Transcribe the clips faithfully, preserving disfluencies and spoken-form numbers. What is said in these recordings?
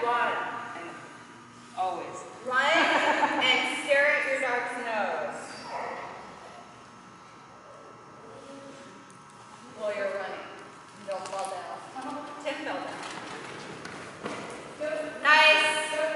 run. And always. Run and stare at your dog's nose. While you're running. Don't fall down. Tim fell down. Nice.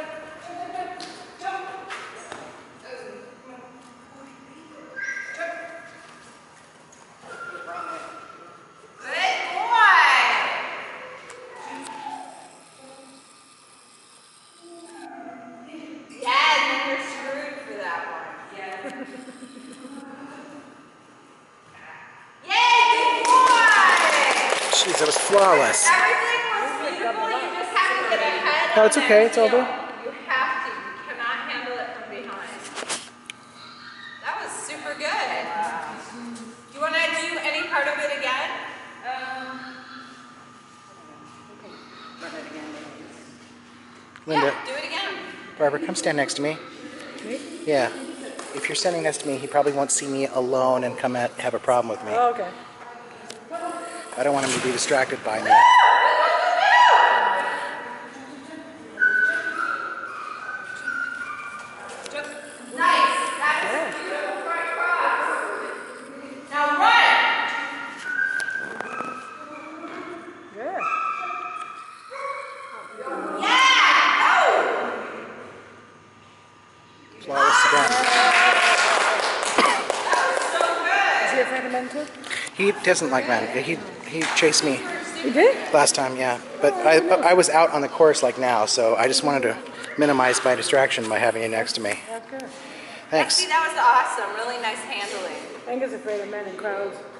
Jeez, that was flawless. Everything was beautiful. You just have to get ahead. No, it's okay. It's over. You have to. You cannot handle it from behind. That was super good. Wow. Do you want to do any part of it again? Um, run it again. Linda. Yeah, do it again. Barbara, come stand next to me. Me? Yeah. If you're standing next to me, he probably won't see me alone and come at have a problem with me. Oh, okay. I don't want him to be distracted by me. Nice. That is beautiful right across. Now run. Good. Yeah. Go. Flawless again. That was so good. Is he afraid of men too? He doesn't like men. He he chased me He did? last time, yeah. But I I was out on the course like now, so I just wanted to minimize my distraction by having you next to me. That's good. Thanks. Actually, that was awesome. Really nice handling. Angus is afraid of men in crowds.